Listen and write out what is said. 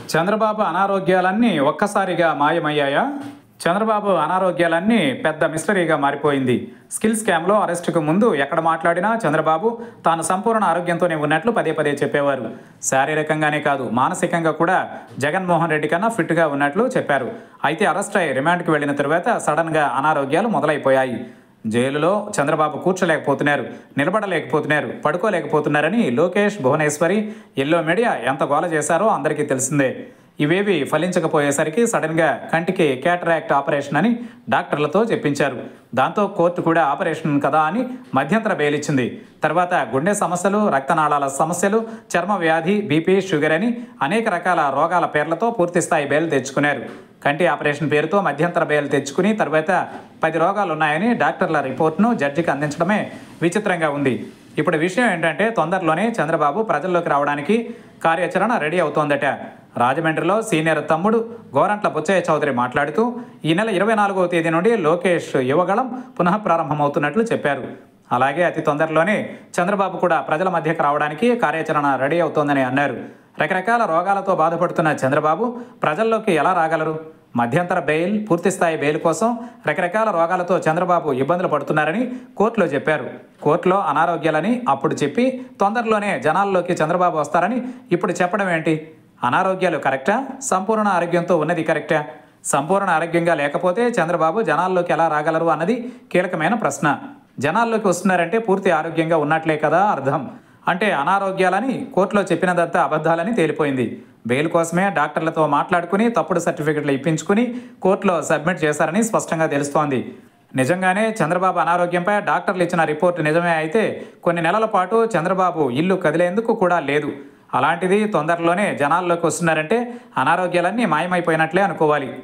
చంద్రబాబు అనారోగ్యాలన్నీ ఒక్కసారిగా మాయమయ్యాయా? చంద్రబాబు అనారోగ్యాలన్నీ పెద్ద మిస్టరీగా మారిపోయింది. స్కిల్ స్కామ్లో అరెస్టుకు ముందు ఎక్కడ మాట్లాడినా చంద్రబాబు తాను సంపూర్ణ ఆరోగ్యంతోనే ఉన్నట్లు పదే పదే చెప్పేవారు. శారీరకంగానే కాదు, మానసికంగా కూడా జగన్మోహన్ రెడ్డి కన్నా ఫిట్గా ఉన్నట్లు చెప్పారు. అయితే అరెస్ట్ అయి రిమాండ్కి వెళ్లిన తరువాత సడన్గా అనారోగ్యాలు మొదలైపోయాయి. జైలులో చంద్రబాబు కూర్చోలేకపోతున్నారు, నిలబడలేకపోతున్నారు, పడుకోలేకపోతున్నారని లోకేష్, భువనేశ్వరి, ఎల్లో మీడియా ఎంత గోల చేశారో అందరికీ తెలిసిందే. ఇవేవి ఫలించకపోయేసరికి సడన్గా కంటికి క్యాటరాక్ట్ ఆపరేషన్ అని డాక్టర్లతో చెప్పించారు. దాంతో కోర్టు కూడా ఆపరేషన్ కదా అని మధ్యంతర బెయిల్ ఇచ్చింది. తర్వాత గుండె సమస్యలు, రక్తనాళాల సమస్యలు, చర్మ వ్యాధి, బీపీ, షుగర్ అని అనేక రకాల రోగాల పేర్లతో పూర్తిస్థాయి బెయిల్ తెచ్చుకున్నారు. కంటి ఆపరేషన్ పేరుతో మధ్యంతర బెయిల్ తెచ్చుకుని తర్వాత 10 రోగాలు ఉన్నాయని డాక్టర్ల రిపోర్ట్ను జడ్జికి అందించడమే విచిత్రంగా ఉంది. ఇప్పుడు విషయం ఏంటంటే తొందరలోనే చంద్రబాబు ప్రజల్లోకి రావడానికి కార్యాచరణ రెడీ అవుతోందట. రాజమండ్రిలో సీనియర్ తమ్ముడు గోరంట్ల బుచ్చయ్య చౌదరి మాట్లాడుతూ ఈ నెల 24వ తేదీ నుండి లోకేష్ యువగళం పునః ప్రారంభమవుతున్నట్లు చెప్పారు. అలాగే అతి తొందరలోనే చంద్రబాబు కూడా ప్రజల మధ్యకు రావడానికి కార్యాచరణ రెడీ అవుతోందని అన్నారు. రకరకాల రోగాలతో బాధపడుతున్న చంద్రబాబు ప్రజల్లోకి ఎలా రాగలరు? మధ్యంతర బెయిల్, పూర్తిస్థాయి బెయిల్ కోసం రకరకాల రోగాలతో చంద్రబాబు ఇబ్బందులు పడుతున్నారని కోర్టులో చెప్పారు. కోర్టులో అనారోగ్యాలని అప్పుడు చెప్పి తొందరలోనే జనాల్లోకి చంద్రబాబు వస్తారని ఇప్పుడు చెప్పడం ఏంటి? అనారోగ్యాలు కరెక్టా? సంపూర్ణ ఆరోగ్యంతో ఉన్నది కరెక్టా? సంపూర్ణ ఆరోగ్యంగా లేకపోతే చంద్రబాబు జనాల్లోకి ఎలా రాగలరు అన్నది కీలకమైన ప్రశ్న. జనాల్లోకి వస్తున్నారంటే పూర్తి ఆరోగ్యంగా ఉన్నట్లే కదా అర్థం. అంటే అనారోగ్యాలని కోర్టులో చెప్పినదంతా అబద్ధాలని తేలిపోయింది. బెయిల్ కోసమే డాక్టర్లతో మాట్లాడుకుని తప్పుడు సర్టిఫికెట్లు ఇప్పించుకుని కోర్టులో సబ్మిట్ చేశారని స్పష్టంగా తెలుస్తోంది. నిజంగానే చంద్రబాబు అనారోగ్యంపై డాక్టర్లు ఇచ్చిన రిపోర్టు నిజమే అయితే కొన్ని నెలల పాటు చంద్రబాబు ఇల్లు కదిలేందుకు కూడా లేదు. అలాంటిది తొందరలోనే జనాల్లోకి వస్తున్నారంటే అనారోగ్యాలన్నీ మాయమైపోయినట్లే అనుకోవాలి.